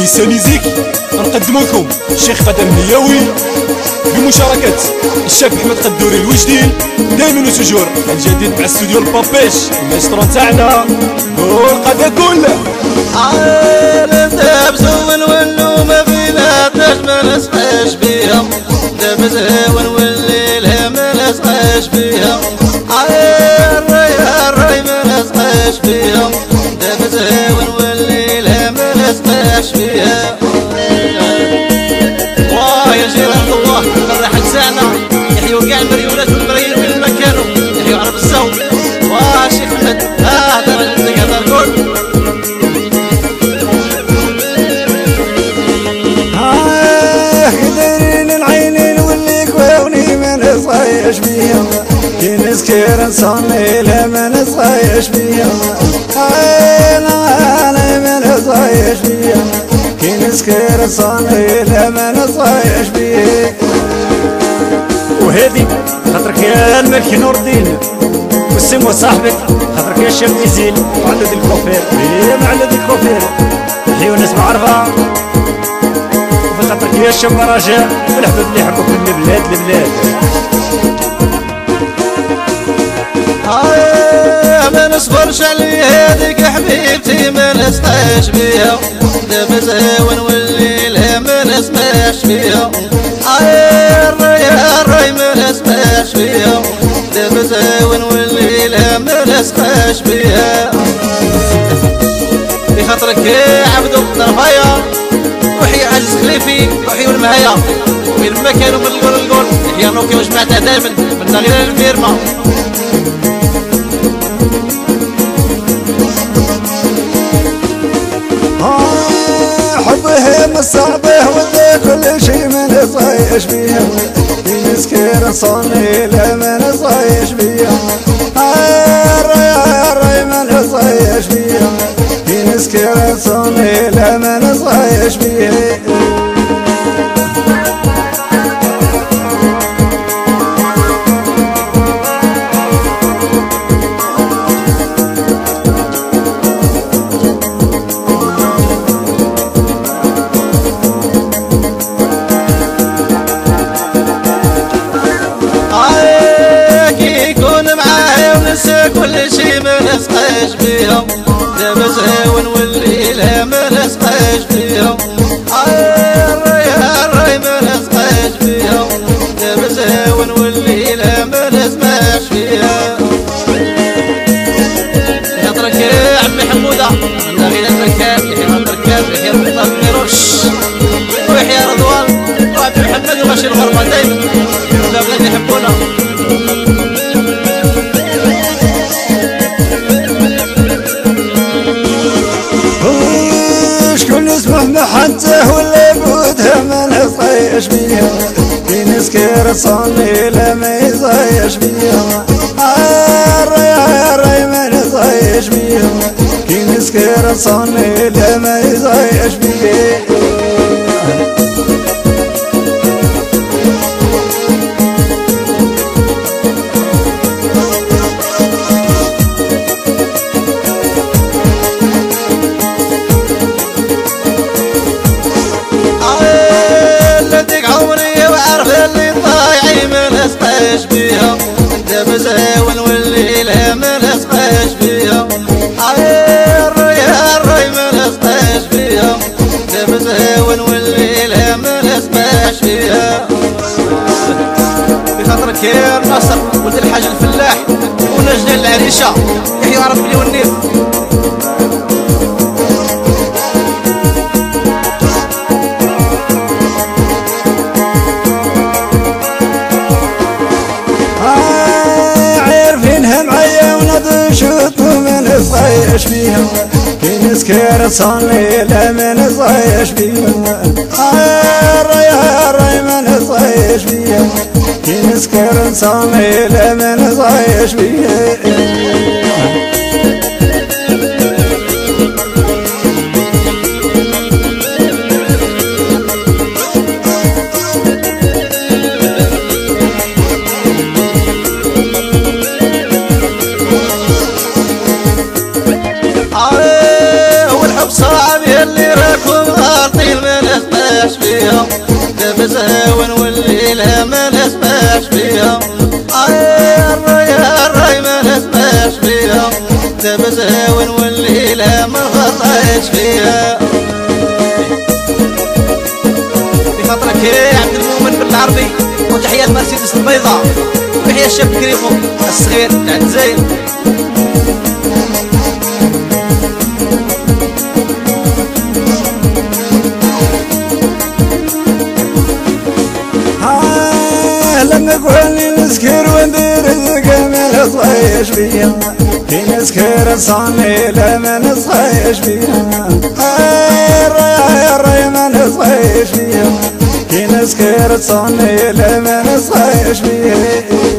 نيسان ميزيك نقدم لكم الشيخ قدر النياوي بمشاركة الشاب احمد قدوري الوجدين دايما وتجور الجديد مع استوديو البابيش المايسترو تاعنا والقضاء كله داب زون ولو ما بيناتناش ما نسقاش بيها داب زون والليل ما نسقاش بيها الراي ما نسقاش بيها داب زون والليل ما نسقاش بيها واه يا جيران الله الراحة تاعنا يحيوا كاع المريولات والمرايين وين ما كانوا يحيوا عرب الصوت واه شيخ احمد هذا راجل هذا الكل كي نسكر نصلي لا ما نصايش بيا انا ما نصايش بيا كي نسكر نصلي لا ما نصايش بيا وهذي خاطرك يا الملك نور الدين والسم وصاحبك خاطرك يا الشاب ميزيل وعلى ذي الكوفير على ذي الكوفير حيو ناس معرفة وفي خاطرك يا الشاب رجاء والحباب اللي يحبوك من البلاد لبلاد ما نصبرش علي هذيك حبيبتي ما نسقاش بيها داب زاون والليل ما نسمعش بيها الراي ما نسمعش بيها داب زاون والليل ما نسقاش بيها بخاطرك يا عبدو طرفايا روحي عزيز خليفي روحي والمهايا وين ما كانوا من القول للقول يا نوكي وجمعتها دائما من غير الفيرما حبه صعبه وذا كل شي ما نصايش بيها كي نسكر نصلي لا ما نصايش بيها الراي ما نصايش بيها كي نسكر نصلي لا ما نصايش بيها كل شي ما نسقاش بيها داب زاون والليل ما نسقاش بيها الراي ما نسقاش بيها داب زاون والليل ما نسمعش بيها يطرك يا عمي حمودة عندنا غير الركاب يحيى الركاب يحيى الركاب ميروش ويحيى رضوان وعبد محمد وغاشي الغربة دايما ولا بلاد يحبونا مهما حتى ولا بودها ما نصايش بيها كي نسكر صلي لا ما يصايش بيها الراي ما نصايش بيها كي نسكر صلي لا ما يصايش بيها بيها داب زاون والليل ما نسقاش بيها الراي ما نسقاش بيها داب زاون والليل ما نسمعش بيها بخاطرك يا الناصر ولد الحاج الفلاح ونجد العريشه يحيى ربي والنيف نصايش بيها كي نسكر صلي لا ما نصايش بيها الراي ما نصايش بيها كي نسكر نصلي لا ما نصايش بيها والحب صعب يلي راكم غالطين حتى بزاون والليلة ما غطاش فيها بخاطرك يا عبد المؤمن بالعربي وتحيات مرسيدس البيضاء وتحية الشاب كريمو الصغير تاع الجزائر لما قولي نسكر وندير القمر صايش بيها في نسكر صاني لما نصايش بيها الراي ما نصايش بيها في نسكر صاني لما نصايش بيها